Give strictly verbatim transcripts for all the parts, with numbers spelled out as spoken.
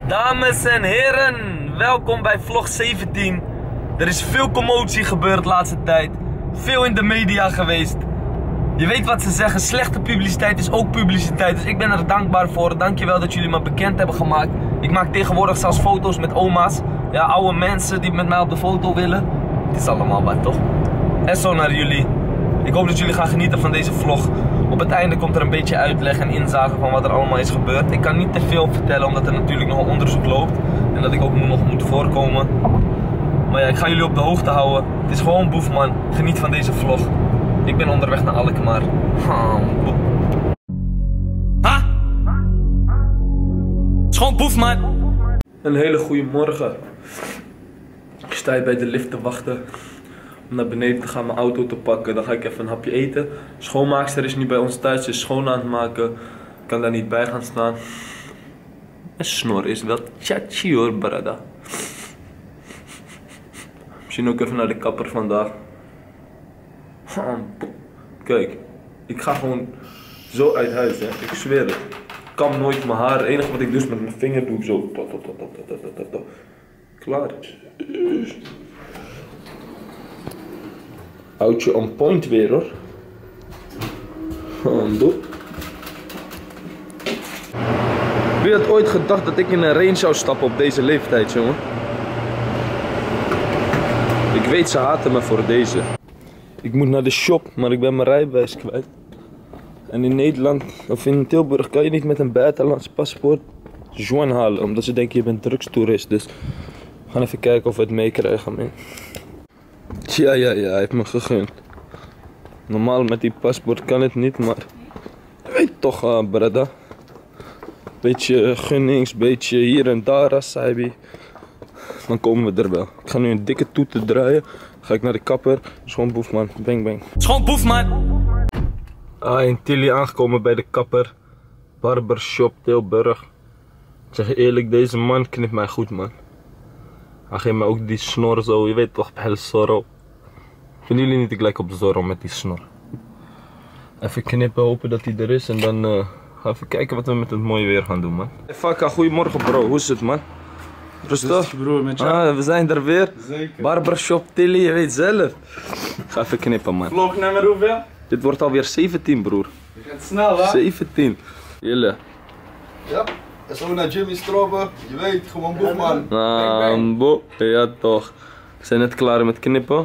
Dames en heren, welkom bij vlog zeventien. Er is veel commotie gebeurd de laatste tijd. Veel in de media geweest. Je weet wat ze zeggen, slechte publiciteit is ook publiciteit. Dus ik ben er dankbaar voor. Dankjewel dat jullie me bekend hebben gemaakt. Ik maak tegenwoordig zelfs foto's met oma's. Ja, oude mensen die met mij op de foto willen. Het is allemaal wat, toch? En zo naar jullie. Ik hoop dat jullie gaan genieten van deze vlog. Op het einde komt er een beetje uitleg en inzage van wat er allemaal is gebeurd. Ik kan niet te veel vertellen omdat er natuurlijk nog een onderzoek loopt. En dat ik ook nog moet voorkomen. Maar ja, ik ga jullie op de hoogte houden. Het is gewoon Boefman. Geniet van deze vlog. Ik ben onderweg naar Alkmaar. Ha? Het is gewoon Boefman. Een hele goede morgen. Ik sta hier bij de lift te wachten. Om naar beneden te gaan mijn auto te pakken. Dan ga ik even een hapje eten. Schoonmaakster is nu bij ons thuis. Ze is schoon aan het maken. Ik kan daar niet bij gaan staan. Mijn snor is wel tjatji hoor, brada. Misschien ook even naar de kapper vandaag. Kijk, ik ga gewoon zo uit huis, hè. Ik zweer het. Ik kam nooit mijn haar. Het enige wat ik dus met mijn vinger doe, zo. Klaar. Houd on point weer, hoor. Hando. Wie had ooit gedacht dat ik in een Range zou stappen op deze leeftijd, jongen? Ik weet, ze haten me voor deze. Ik moet naar de shop, maar ik ben mijn rijbewijs kwijt. En in Nederland, of in Tilburg, kan je niet met een buitenlands paspoort Juan halen. Omdat ze denken je bent drugstoerist. Dus we gaan even kijken of we het meekrijgen, man. Ja, ja, ja, hij heeft me gegund. Normaal met die paspoort kan het niet, maar je weet toch, uh, brada. Beetje gunnings, beetje hier en daar, Asaibi. Dan komen we er wel. Ik ga nu een dikke toeter draaien. Ga ik naar de kapper. Schoon Boefman. Bang bang. Schoon Boefman! Ah, in Tilly aangekomen bij de kapper. Barbershop Tilburg. Ik zeg je eerlijk, deze man knipt mij goed, man. Hij geeft mij ook die snor zo. Je weet toch, El Zorro. Vinden jullie niet ik lijk op Zorro met die snor? Even knippen, hopen dat hij er is. En dan uh, gaan we even kijken wat we met het mooie weer gaan doen, man. Hey, Fakka, goedemorgen bro. Hoe is het, man? Rustig? Broer, met jou? Ah, we zijn er weer. Zeker. Barbershop Tilly, je weet zelf. Ik ga even knippen, man. Vlog nummer hoeveel? Dit wordt alweer zeventien, broer. Je gaat snel, hè? zeventien. Jullie. Ja, en zo naar Jimmy Strobbe. Je weet, gewoon Boefman. Ah, bo. Ja, toch. We zijn net klaar met knippen.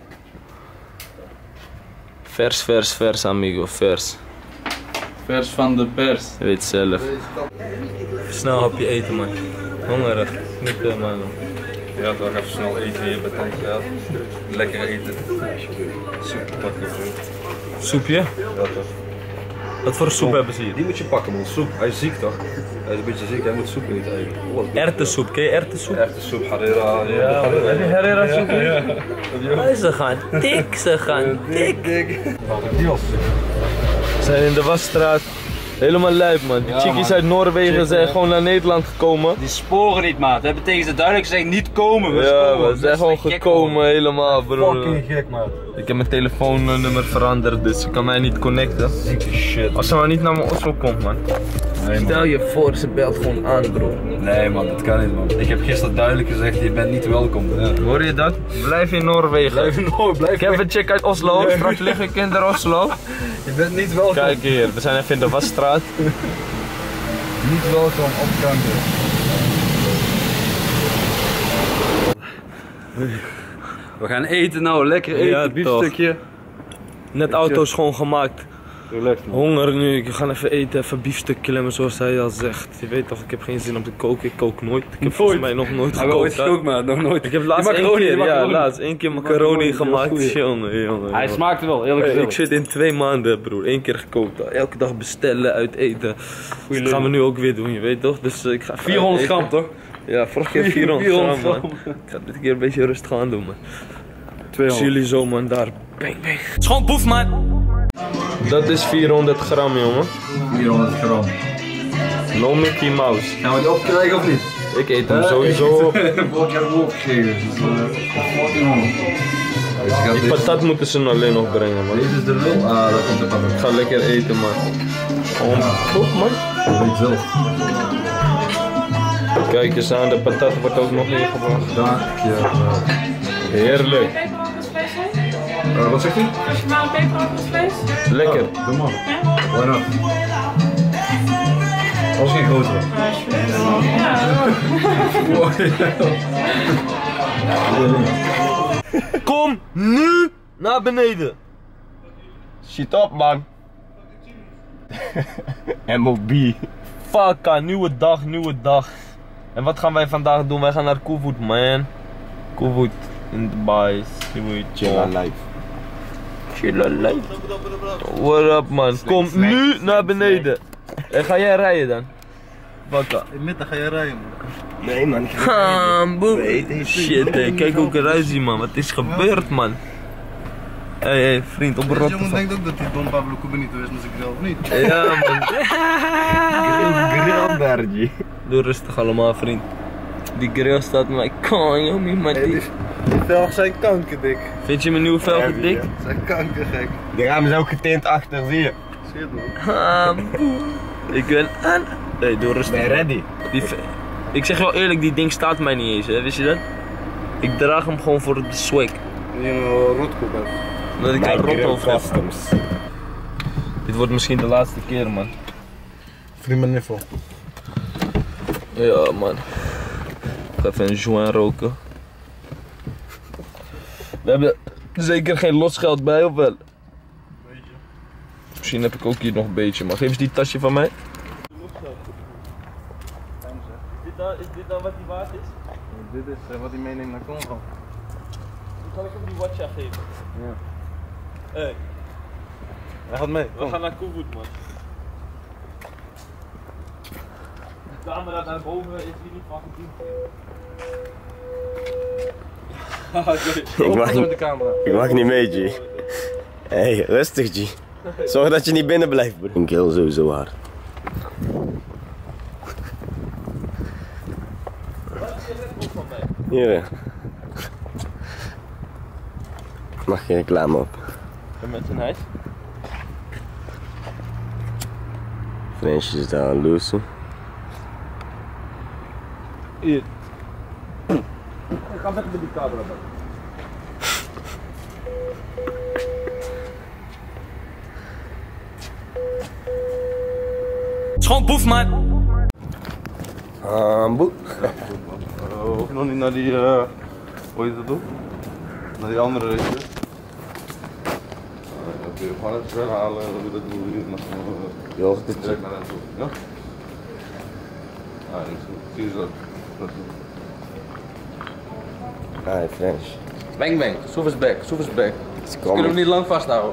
Vers, vers, vers, amigo. Vers. Vers van de pers. Je weet zelf. Snel hapje eten, man. Hongerig. Niet uh, man. Ja, toch even snel eten hier bij Tante Geld. Lekker eten. Soep pakken. Soepje? Ja, toch. Wat voor soep hebben ze hier? Die moet je pakken, man. Soep. Hij is ziek, toch? Hij is een beetje ziek, hij moet soep niet eten. Erwtensoep, ken je erwtensoep? Echte soep, Harera. Ja, heb je Herrera soep? Ja, ja. Oh, ze gaan dik, ze gaan dik. dik. Die was ziek. We zijn in de Wasstraat. Helemaal lijp, man. Die Ja, chickies man. uit Noorwegen Chick, zijn ja. gewoon naar Nederland gekomen. Die sporen niet, maat. We hebben tegen ze duidelijk gezegd niet komen. We Ja, sporen. we zijn Mensen gewoon gek gekomen worden. helemaal, bro. Fucking gek, man. Ik heb mijn telefoonnummer veranderd, dus ze kan mij niet connecten. Zieke shit. Als ze maar niet naar mijn Oslo komt, man. Nee, Stel man. je voor, ze belt gewoon aan, bro. Nee, man, dat kan niet, man. Ik heb gisteren duidelijk gezegd, je bent niet welkom. Ja. Hoor je dat? Blijf in Noorwegen. Blijf in Noord, blijf Ik heb een chick uit Oslo, Nee. straks lig ik in de Oslo. Je bent niet welkom. Kijk hier, we zijn even in de Wasstraat. Niet welkom op kanker. We gaan eten nou, lekker eten, Ja, biefstukje. Net auto schoongemaakt. Relax, man. Honger nu, ik ga even eten, even biefstuk klemmen zoals hij al zegt. Je weet toch, ik heb geen zin om te koken, ik kook nooit. Ik heb volgens mij nog nooit Hebben we ooit gekookt. gekookt, maar nog nooit. Ik heb laatst Die één macaroni, keer, die ja, macaroni. laatst één keer Die macaroni macaroni, die was gemaakt. goed, ja. Jongen, jongen. Hij jongen. smaakte wel, eerlijk Hey, gezegd. ik zit in twee maanden, broer. Eén keer gekookt. Elke dag bestellen, uit eten. Goeie Dat gaan we lul. nu ook weer doen, je weet toch? Dus uh, ik ga vierhonderd eten. gram, toch? Ja, vorige keer vierhonderd, vierhonderd gram, gram. man. Ik ga dit keer een beetje rustig aan doen, man. Ik zie tweehonderd. jullie zo, man, daar. Bang, bang. Schoon boef, man. Dat is vierhonderd gram, jongen. vierhonderd gram. No Mickey Mouse. Gaan we die opkrijgen of niet? Ik eet hem sowieso op. Vorige keer hebben we opgegeven. Dus uh, veertienhonderd. Dus je gaat Die deze- patat moeten ze alleen nog brengen, man. Deze is de lul. Ah, dat komt de patat. Ik ga lekker eten, man. Gewoon boef, man. Dat weet je zelf. Kijk eens aan, de patat wordt ook nog ingebracht. Dankjewel. Heerlijk. Uh, wat zegt u? Als je maar een peperafvalsvlees. Lekker. Oh, doe maar. Why not? Als geen grote. Kom nu naar beneden. Shit op, man. M O B. Fucka, nieuwe dag, nieuwe dag. En wat gaan wij vandaag doen? Wij gaan naar Koevoet, man. Koevoet in Dubai. Chill life. Chill life. What up, man? Kom nu naar beneden. En ga jij rijden dan? Fucka. Met dan ga je rijden, man. Nee, man. Ik Ah, boe. Shit, hey, kijk hoe ik eruit zie, man. Wat is gebeurd, man? Hé, hey, hey, vriend, op een Deze rotte. jongen denkt ook dat hij Don Pablo Cubanito is met zijn grill, of niet? Ja, man. grill daar, G. Doe rustig allemaal, vriend. Die grill staat mij kon, joh, maar die... Die velgen zijn kankerdik. Vind je mijn nieuwe velgen dik? Ze zijn kankergek. Die ramen is ook getint achter, zie je. Zie je het, man? Ah, boe. Ik ben aan... Hey, doe rustig. Ben je ready? Die ve- ik zeg wel eerlijk, die ding staat mij niet eens, hè, wist je dat? Ik draag hem gewoon voor de swag. Die een rotkop hebt. Dat ik een Mijn rot grill over heb. customs. Dit wordt misschien de laatste keer, man. Vriend mijn niffel. Ja, man. Ik ga even een joint roken. We hebben zeker geen losgeld bij, of wel? Beetje. Misschien heb ik ook hier nog een beetje, maar geef eens die tasje van mij. Is dit dan, is dit dan wat die waard is? Dit is uh, wat hij meeneemt naar Congo. Dan kan ik hem die watcha geven. Ja. Hey, Hij gaat mee. we Kom. gaan naar Koevoet, man. De camera daar boven is hier niet van gediend. Ik mag, Met de camera. ik mag niet mee, G. Hey, rustig, G. Zorg dat je niet binnen blijft, bro. Ik heel sowieso hard. Hier. Mag geen reclame op. En met zijn huis? Fransje is daar aan loesen. Hier. Ik ga weg met die camera, man. Schoon boef, man. Hamboe. Uh, hoef je nog niet naar die, uh, hoe heet dat ook? Naar die andere race. Uh, Oké, we gaan het wel halen, hoe dat doen we niet, maar uh, Jo, dit is direct naar hen toe. Ja? Ah, dat is goed. Zie je zo. Dat is goed. Hi, French. Bang bang, Soef is back, Soef is back. It's We kunnen hem coming. niet lang vasthouden.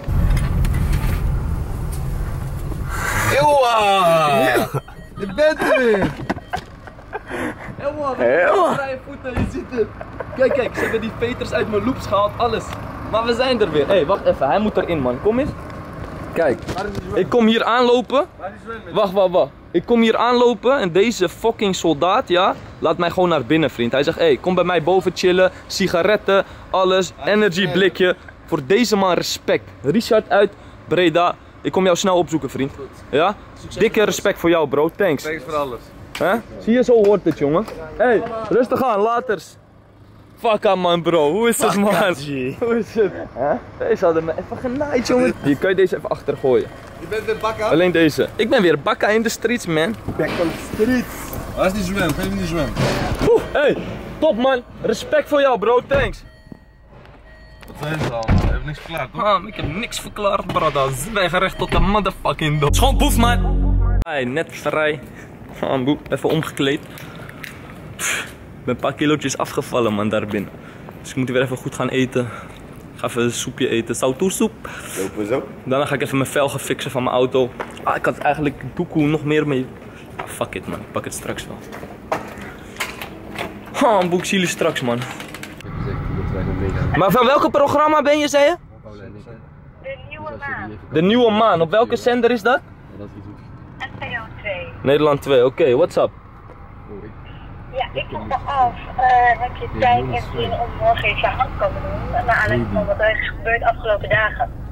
Je bent er weer! Helemaal, Helemaal. vrije voeten, je ziet het. Kijk, kijk, ze hebben die veters uit mijn loops gehaald, alles. Maar we zijn er weer. Hé, hey, wacht even, hij moet erin, man. Kom eens. Kijk, ik kom hier aanlopen. Wacht, wacht, wacht. Ik kom hier aanlopen en deze fucking soldaat, ja, laat mij gewoon naar binnen, vriend. Hij zegt, hé, hey, kom bij mij boven chillen, sigaretten, alles, energy blikje. Voor deze man respect. Richard uit Breda. Ik kom jou snel opzoeken, vriend. Ja? Dikke respect voor jou, bro. Thanks. Thanks voor alles. Hè? Zie je, zo hoort het, jongen. Hé, hey, rustig aan, laters. Fuck aan, man, bro. Hoe is het, man? Hoe is het? Huh? Deze hadden me even genaaid, jongen. Hier, kan je deze even achter gooien. Je bent weer bakka? Alleen deze. Ik ben weer bakka in de streets, man. Back on the streets. Waar is die zwem? Geef hem die zwem. Oeh, hey, top, man. Respect voor jou, bro. Thanks. Wat zijn ze allemaal? Je hebt niks verklaard, toch? Ah, ik heb niks verklaard, brada. Zwijgerecht tot de motherfucking dood. Schoon boef, man. Hey, net vrij. Ah, boe, even omgekleed. Pff, ik ben een paar kilootjes afgevallen, man, daar binnen. Dus ik moet weer even goed gaan eten. Ik ga even een soepje eten, sautoersoep. Lopen zo. Daarna ga ik even mijn velgen fixen van mijn auto. Ah, ik had eigenlijk doekoe nog meer mee. Ah, fuck it, man. Ik pak het straks wel. Ah, boek, zie jullie straks, man. Maar van welke programma ben je, zei je? De nieuwe maan. De Nieuwe Maan. Op welke zender is dat? N P O twee. Nederland twee. Oké, okay, what's up? Ja, ik vroeg me af, uh, heb je tijd en zin om morgen iets aan te komen doen? Naar aanleiding van wat er is gebeurd de afgelopen dagen.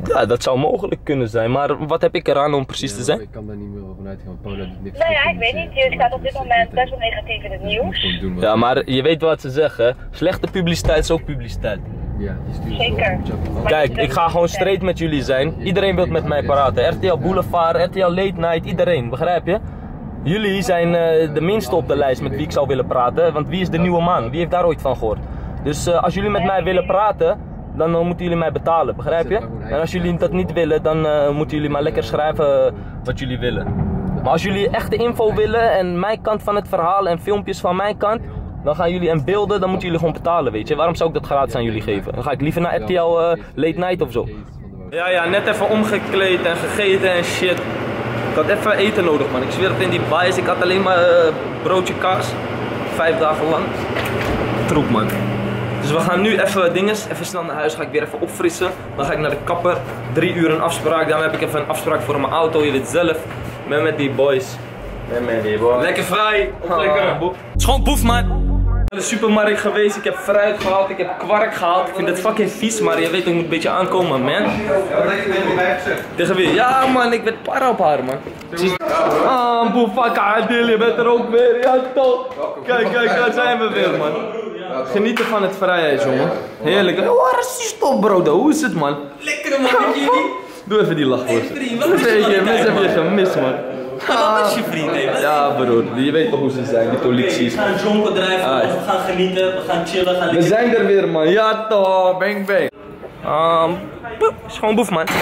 Ja, dat zou mogelijk kunnen zijn, maar wat heb ik eraan om precies te zijn? Ik kan daar niet meer over uitgaan, Paula doet niks. Nou ja, ik weet niet. Je staat op dit moment best wel negatief in het nieuws. Ja, maar je weet wat ze zeggen. Slechte publiciteit is ook publiciteit. Ja, je stuurt Zeker. Kijk, ik ga gewoon straight met jullie zijn. Iedereen wil met mij praten. R T L Boulevard, R T L Late Night, iedereen, begrijp je? Jullie zijn uh, de minste op de lijst met wie ik zou willen praten, want wie is de nieuwe man? Wie heeft daar ooit van gehoord? Dus uh, als jullie met mij willen praten, dan uh, moeten jullie mij betalen, begrijp je? En als jullie dat niet willen, dan uh, moeten jullie maar lekker schrijven wat jullie willen. Maar als jullie echte info willen en mijn kant van het verhaal en filmpjes van mijn kant, dan gaan jullie en beelden, dan moeten jullie gewoon betalen, weet je. Waarom zou ik dat gratis aan jullie geven? Dan ga ik liever naar R T L uh, Late Night of zo. Ja, ja, net even omgekleed en gegeten en shit. Ik had even eten nodig, man. Ik zweer het in die bias. Ik had alleen maar uh, broodje kaas. Vijf dagen lang. Troep, man. Dus we gaan nu even dinges. Even snel naar huis. Ga ik weer even opfrissen. Dan ga ik naar de kapper. Drie uur een afspraak. Dan heb ik even een afspraak voor mijn auto. Je weet zelf. Ben met die boys. Ben met die boys. Lekker vrij. Of lekker boef. Het is gewoon boef, man. Ik ben naar de supermarkt geweest, ik heb fruit gehaald, ik heb kwark gehaald. Ik vind het fucking vies, maar je weet, ik moet een beetje aankomen, man. Wat denk je tegen mij gezegd? Tegen wie? Ja, man, ik ben para op haar, man. Ah, boefak, Adil, je bent er ook weer. Ja, toch. Kijk, kijk, daar zijn we weer, man. Genieten van het vrijheid, jongen. Heerlijk. Oh, racist op, bro. Hoe is het, man? Lekker, man, met jullie. Doe even die lach voor ze. Hey, wat is je mensen hebben je gemist, man. Wat is je vriend, hè? Ja, broer, je weet toch hoe ze zijn, die polities. We gaan jonken drijven, Ah, we gaan genieten, we gaan chillen, gaan we lekker. zijn er weer, man. Ja toch, bang bang. Um, poep, is gewoon boef, man.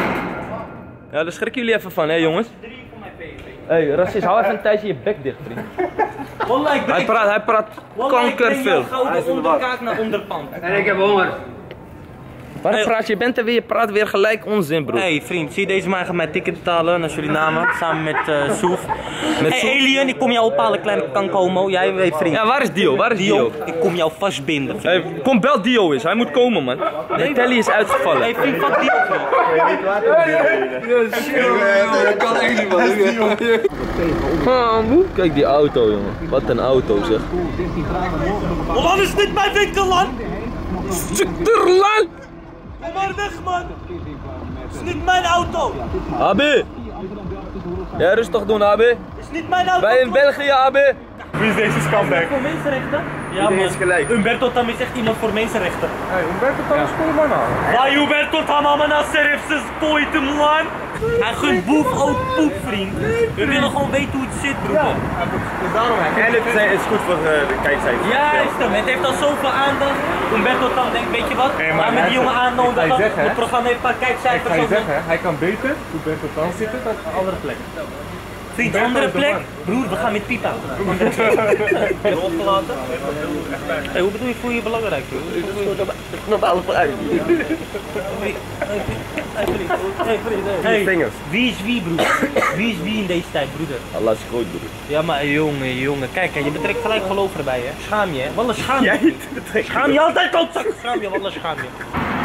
Ja, daar schrikken jullie even van, hè jongens. Hé, hey, racist, hou even een tijdje je bek dicht, vriend. Wallah, ik Hij praat, hij praat kankerveel. Gouden onderkaak naar onderpand. En ik heb honger. Waar Hey. praat je? Je bent er weer, je praat weer gelijk onzin, broer. Hey vriend, zie je deze man gaat mij ticket betalen naar Suriname, samen met uh, Soef. Met Hey Soef? Alien, ik kom jou ophalen, kleine kankomo. Jij weet vriend. Ja, waar is Dio? Waar is Dio? Dio, ik kom jou vastbinden. Hey, kom, bel Dio eens, hij moet komen, man. De telly is uitgevallen. Hey vriend, fuck Dio vriend. Dat kan echt niet, man. Ah, moe. Kijk die auto, jongen. Wat een auto, zeg. Oh man, is dit mijn winkel, man? Stukterland! Kom maar weg, man. Is niet mijn auto. Abi! Ja, rustig doen, Abi. Is niet mijn auto. Wij in België, Abi. Wie is deze scumbag? Voor mensenrechten? Ja, man. Humberto Tam is echt iemand voor mensenrechten. Hey, Humberto Tam is cool, man. Waar Humberto Tam allemaal serif ze spooit hem, man. Hij gunt boef ook poep, vriend. We willen gewoon weten hoe het zit, broer. Dus daarom, en het is goed voor de kijkcijfers. Juist, hem. Het heeft al zoveel aandacht. Humberto Tam denkt, weet je wat? Hey, maar met die jongen aannodigen. Het programma heeft een paar kijkcijfers. Ga je over- zeggen, hij kan beter Humberto Tam zitten dan een andere plek. Vriend, andere plek? Broer, we gaan met Pipa. Andere plek. Ben je opgelaten? Hey, hoe bedoel je, voel je je belangrijk? Normale vooruit. Hey, wie is wie, broer? Wie is wie in deze tijd, broeder? Allah is groot, broer. Ja, maar jongen, jongen, kijk, je betrekt gelijk geloof erbij, hè? Schaam je, hè? Wallah, schaam je. Schaam je altijd, klootzak! Schaam je, wallah, schaam je.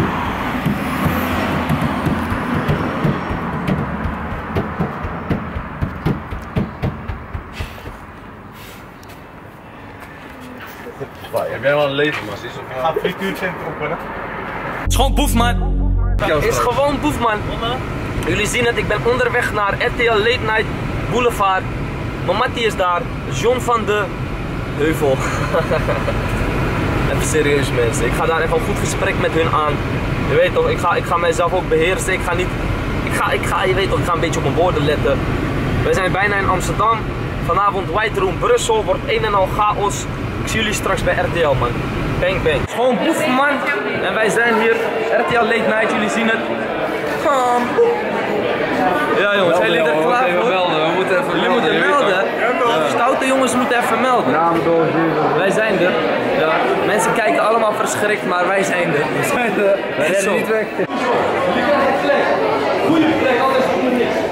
Heb jij wel een leven, man? Ga een frituurcentrum openen. Het is gewoon boef, man. Het is gewoon boef, man. Jullie zien het, ik ben onderweg naar R T L Late Night Boulevard. Mamatti is daar, John van de Heuvel. Even serieus, mensen. Ik ga daar even een goed gesprek met hun aan. Je weet toch, ik ga, ik ga mijzelf ook beheersen. Ik ga niet, ik ga, ik ga, je weet toch, ik ga een beetje op mijn woorden letten. We zijn bijna in Amsterdam. Vanavond White Room Brussel, wordt een en al chaos. Ik zie jullie straks bij R T L, man. Bang bang. Het is gewoon boef, man. En wij zijn hier, R T L Late Night, jullie zien het. Gewoon boef. Ja jongens, zijn jullie er klaar voor? We moeten even Jullie moeten melden. Stoute jongens moeten even melden. Wij zijn er. Ja. Mensen kijken allemaal verschrikt, maar wij zijn er. We zijn er. Wij rennen niet weg. Goeie plek, anders komt er niks.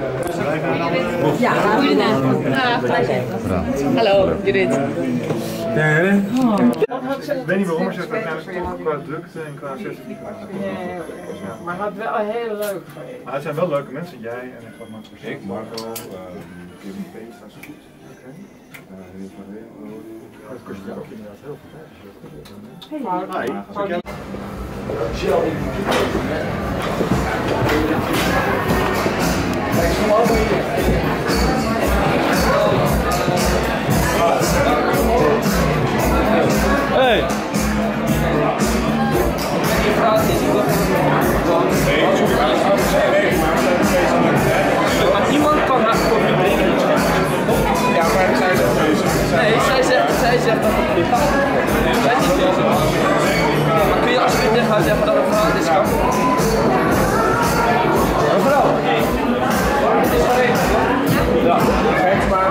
Ja, goedenavond. Ah, Hallo, Judith. Ik weet niet waarom, maar ze heeft uiteindelijk toch qua drukte en qua certificaat. Maar het had wel heel leuk geweest. Maar het zijn wel leuke mensen, jij en ik wat Marco. Ik, Marco, Kim P staat zo goed. Oké. Het kost je ook inderdaad heel veel tijd. Hey! Maar iemand kan haar koffie drinken. Ja, maar zij zegt Nee, zij zegt, zij zegt dat het niet gaat. Zij zegt niet. Maar kun je alsjeblieft tegen haar zeggen dat het gratis kan? Mevrouw! Het is geregeld, toch? Ja. Kijk maar.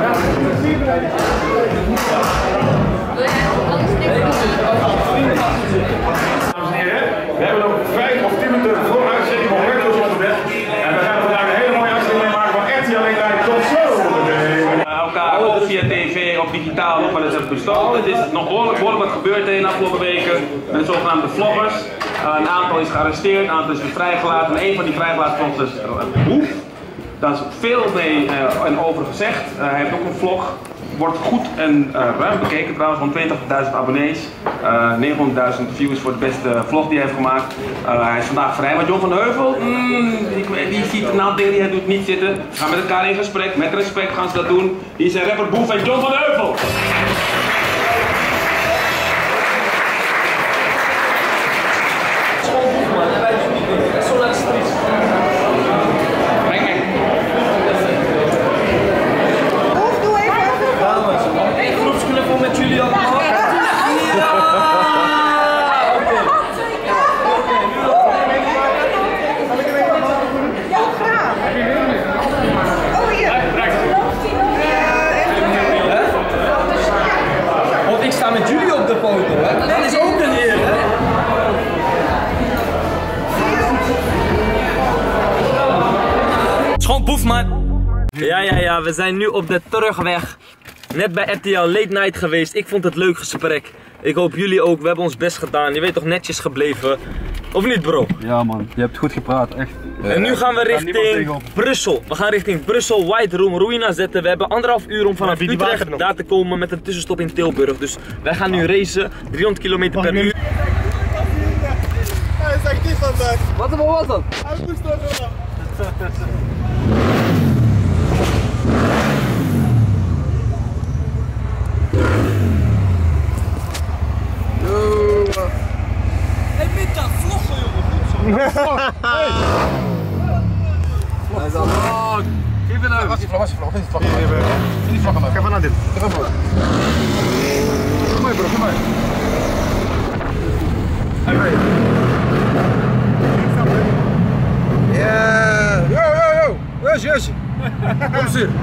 Dames en heren, we hebben nog vijf of tien minuten voor uitzending van Werkloos op de weg. En we gaan vandaag een hele mooie uitzending maken van R T L één Live. Tot zo! Elkaar ook via tv of digitaal nog wel eens hebben bestoken. Het is nog behoorlijk, behoorlijk wat gebeurd in de afgelopen weken met de zogenaamde vloggers. Uh, een aantal is gearresteerd, een aantal is weer vrijgelaten. En een van die vrijgelaten vloggers is Boef. Daar is veel mee uh, en over gezegd. Uh, hij heeft ook een vlog. Wordt goed en uh, ruim bekeken trouwens, van tweeëntachtigduizend abonnees. Uh, negenhonderdduizend views voor de beste vlog die hij heeft gemaakt. Uh, hij is vandaag vrij, maar John van Heuvel, mm, die, die ziet een aantal dingen die hij doet niet zitten. Ze gaan met elkaar in gesprek, met respect gaan ze dat doen. Hier zijn rapper Boef en John van Heuvel. Schoon Boef man, en wij doen niet meer. Dat is zo naar de street. Een groepsknuffel met jullie allemaal. Ja! Oké. Ja, graag. Oh, hier. Want ik sta met jullie op de foto, hè? Dat is ook een eer, hè? Schoon Boef, man. Ja, ja, ja, we zijn nu op de terugweg. Net bij R T L Late Night geweest. Ik vond het leuk gesprek. Ik hoop jullie ook. We hebben ons best gedaan. Je weet toch, netjes gebleven. Of niet, bro? Ja, man. Je hebt goed gepraat, echt. En nu gaan we richting Brussel. We gaan richting Brussel, White Room, Ruïna zetten. We hebben anderhalf uur om vanaf Utrecht daar te komen met een tussenstop in Tilburg. Dus wij gaan nu racen. driehonderd kilometer per uur. Hij is actief vandaag. Wat was dat? Hij moest toch wel. Hey, met dat vloggen, jongen. Hey! Hij is al vlog. Geef het nou. Was die vlog, was die vlog, was die vlog. Zie die vlog aan. Geef aan dit. Geef aan vlog. Kom maar, bro, kom maar. Hey, hey. Yeah! Yo, yo, yo! Yes, yes! Kom eens hier.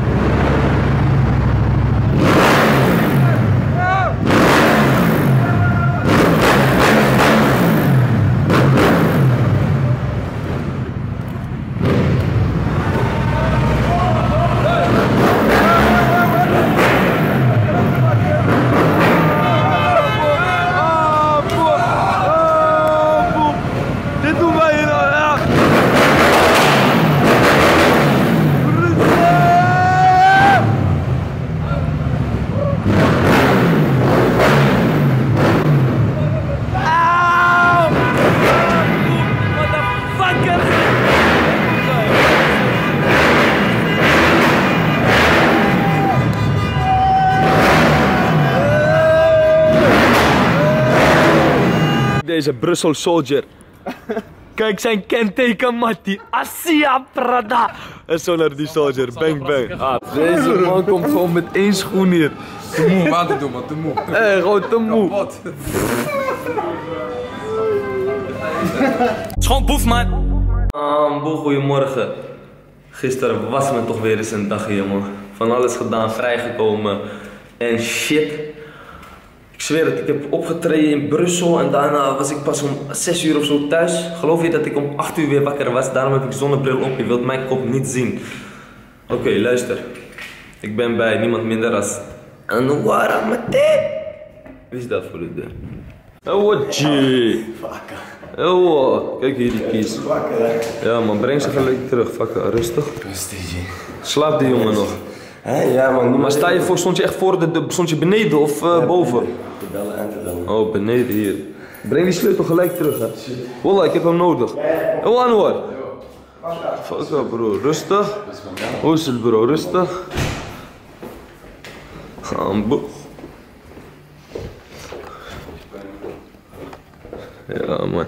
Deze Brussel Soldier. Kijk zijn kenteken, Mattie. Asia Prada. En zo naar die Soldier. Bang bang. Ah, deze man komt gewoon met één schoen hier. Te moe, water doen man, te moe. Hé, gewoon te moe. Kapot. Schoon Boef, man. Ah, Boef, goedemorgen. Gisteren was me toch weer eens een dagje, jongen. Van alles gedaan, vrijgekomen. En shit. Ik zweer het, ik heb opgetreden in Brussel en daarna was ik pas om zes uur of zo thuis. Geloof je dat ik om acht uur weer wakker was? Daarom heb ik zonnebril op, je wilt mijn kop niet zien. Oké, okay, luister. Ik ben bij niemand minder als Anouara Mate. Wie is dat voor de deur? Oh, wat je. Oh, kijk hier die kies. Ja man, breng ze gelijk terug. Fuck, rustig. Rustig, G. Slaapt die jongen nog? Hé, ja man. Maar sta je voor, stond je echt voor de, de stond je beneden of uh, ja, boven? Te bellen en te bellen. Oh, beneden hier. Breng die sleutel gelijk terug, hè. Wallah, ik heb hem nodig. Oh, Anwar. Fuck up, bro. Rustig. Hoe is het, bro? Rustig. Gaan boe. Ja, man.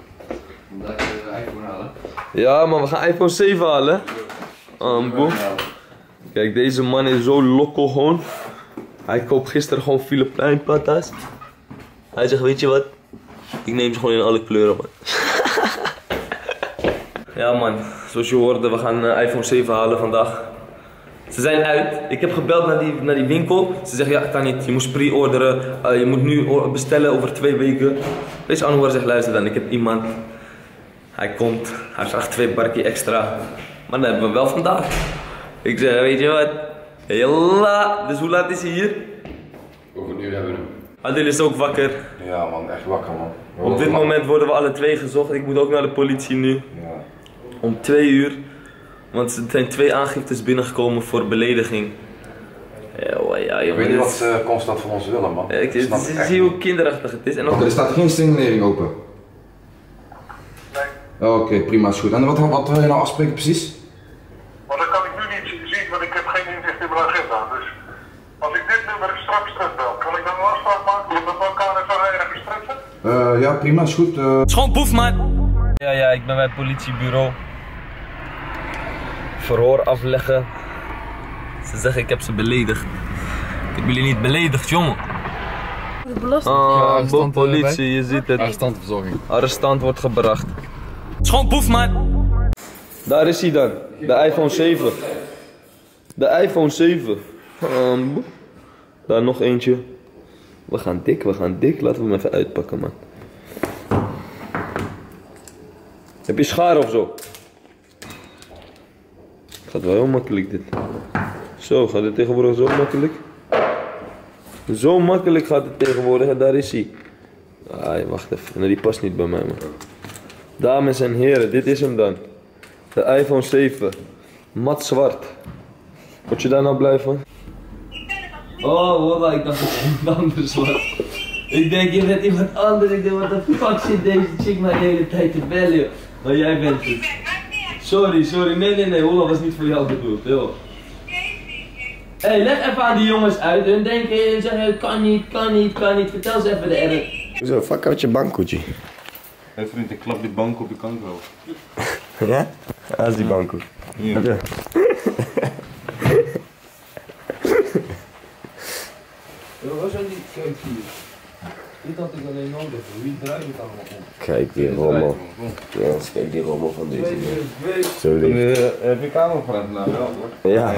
Ja, man, we gaan iPhone zeven halen. Ambo. Kijk, deze man is zo lokkel gewoon. Hij koopt gisteren gewoon Filipijn patas. Hij zegt, weet je wat? Ik neem ze gewoon in alle kleuren, man. Ja, man. Zoals je hoorde, we gaan uh, iPhone zeven halen vandaag. Ze zijn uit. Ik heb gebeld naar die, naar die winkel. Ze zeggen, ja, kan niet. Je moet pre-orderen. Uh, je moet nu bestellen over twee weken. Deze Anwar zegt, luister dan, ik heb iemand. Hij komt. Hij vraagt twee barkie extra. Maar dat hebben we wel vandaag. Ik zeg, weet je wat? Hela. Dus hoe laat is hij hier? Over een uur hebben we hem. Adil is ook wakker. Ja man, echt wakker man. Op dit moment worden we alle twee gezocht. Ik moet ook naar de politie nu. Ja. Om twee uur. Want er zijn twee aangiftes binnengekomen voor belediging. Ja, ja, ik weet niet wat ze constant van ons willen, man. Ik, ik zie hoe kinderachtig het is. En ook... Er staat geen signalering open. Nee. Oké, okay, prima, is goed. En wat, wat wil je nou afspreken precies? Maar dat kan ik nu niet zien, want ik heb geen inzicht in mijn agenda. Dus als ik dit nummer straks terugbel, kan ik dan een afspraak maken om met elkaar even ergens treffen? Uh, ja, prima, is goed. Uh... Schoon boef, man! Ja, ja, ik ben bij het politiebureau. Verhoor afleggen. Ze zeggen ik heb ze beledigd. Ik heb jullie niet beledigd, jongen. De belasting. Ah, ja, politie, je ziet het. Arrestantenverzorging. Arrestant wordt gebracht. Schoon boef, man! Daar is hij dan. De iPhone zeven. De iPhone zeven. Um, daar nog eentje. We gaan dik, we gaan dik. Laten we hem even uitpakken, man. Heb je schaar of zo? Gaat wel heel makkelijk dit. Zo, gaat het tegenwoordig zo makkelijk? Zo makkelijk gaat het tegenwoordig en daar is hij. Ah, wacht even, nee, die past niet bij mij, man. Dames en heren, dit is hem dan. De iPhone zeven. Mat zwart. Word je daar nou blij van? Oh, wallah, ik dacht dat het iemand anders was. Ik denk, je bent iemand anders. Ik denk, wat de fuck zit deze chick mij de hele tijd te bellen, joh. Maar jij bent het. Sorry, sorry. Nee, nee, nee. Wallah was niet voor jou bedoeld, joh. Hé, hey, leg even aan die jongens uit. Hun denken en zeggen, kan niet, kan niet, kan niet. Vertel ze even de erg. Zo, fuck uit je bankoetje. Hé hey vriend, ik klap die bank op je kant wel. Ja? Dat is die banko. Ja. Ja. Waar zijn die? Kijk hier. Dit had ik alleen nodig. Wie draait het allemaal om? Kijk die rommel. Ja, kijk die rommel van deze man. Zo lief. Heb je camerapraat nou? Ja.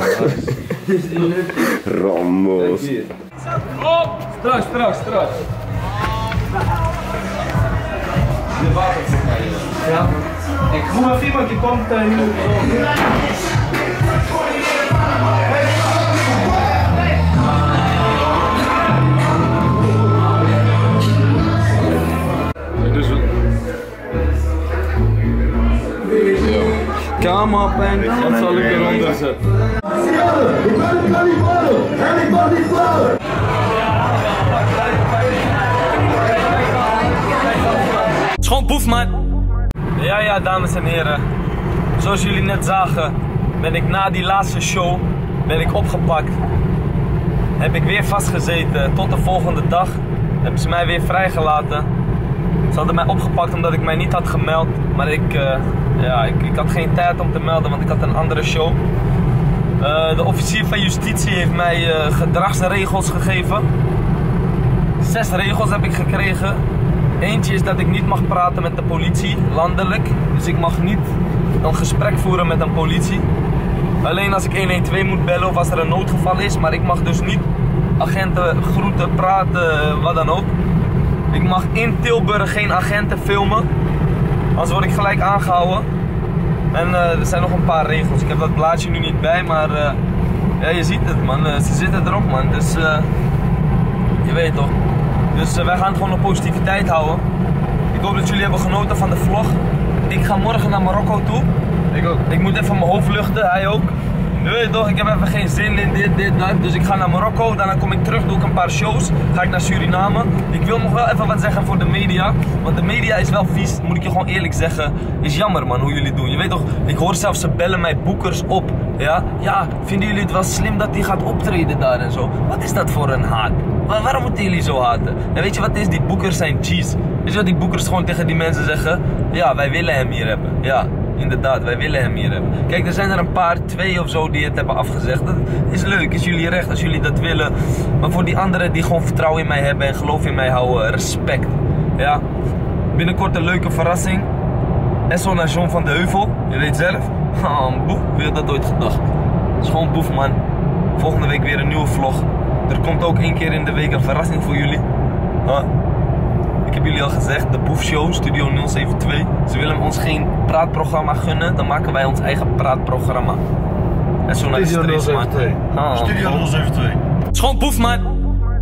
Rommels. Op! Straks, straks, straks. De water. Ja. Ik voel even iemand die komt uh, nu. Kamerpijn, dat zal ik eronder zetten. Schoon boef, man! Ja, ja, dames en heren. Zoals jullie net zagen, ben ik na die laatste show ben ik opgepakt. Heb ik weer vastgezeten tot de volgende dag. Hebben ze mij weer vrijgelaten. Ze hadden mij opgepakt omdat ik mij niet had gemeld. Maar ik, uh, ja, ik, ik had geen tijd om te melden, want ik had een andere show. Uh, de officier van justitie heeft mij uh, gedragsregels gegeven. Zes regels heb ik gekregen. Eentje is dat ik niet mag praten met de politie, landelijk. Dus ik mag niet een gesprek voeren met een politie. Alleen als ik honderdtwaalf moet bellen of als er een noodgeval is. Maar ik mag dus niet agenten groeten, praten, wat dan ook. Ik mag in Tilburg geen agenten filmen. Anders word ik gelijk aangehouden. En uh, er zijn nog een paar regels. Ik heb dat blaadje nu niet bij, maar uh, ja, je ziet het, man. Uh, ze zitten erop, man. Dus uh, je weet toch. Dus uh, wij gaan het gewoon op positiviteit houden. Ik hoop dat jullie hebben genoten van de vlog. Ik ga morgen naar Marokko toe. Ik ook. Ik moet even mijn hoofd luchten, hij ook. Je weet toch, ik heb even geen zin in dit, dit, dat. Dus ik ga naar Marokko, daarna kom ik terug, doe ik een paar shows. Ga ik naar Suriname. Ik wil nog wel even wat zeggen voor de media. Want de media is wel vies, moet ik je gewoon eerlijk zeggen. Is jammer man, hoe jullie het doen. Je weet toch, ik hoor zelfs ze bellen mij boekers op. Ja, ja, vinden jullie het wel slim dat hij gaat optreden daar en zo? Wat is dat voor een haat? Waar, waarom moeten jullie zo haten? En weet je wat het is? Die boekers zijn cheese. Weet je wat die boekers gewoon tegen die mensen zeggen? Ja, wij willen hem hier hebben. Ja. Inderdaad, wij willen hem hier hebben. Kijk, er zijn er een paar, twee of zo die het hebben afgezegd. Dat is leuk, is jullie recht als jullie dat willen. Maar voor die anderen die gewoon vertrouwen in mij hebben en geloof in mij houden, respect. Ja, binnenkort een leuke verrassing. Esso naar John van de Heuvel, je weet zelf. Oh, boef, wie had dat ooit gedacht? Het is gewoon boef man. Volgende week weer een nieuwe vlog. Er komt ook één keer in de week een verrassing voor jullie. Huh? Ik heb jullie al gezegd, de Boef Show, Studio nul zeven twee. Ze willen ons geen praatprogramma gunnen, dan maken wij ons eigen praatprogramma. En zo naar de streets, man. Studio nul zeven twee. Het is gewoon boef, man.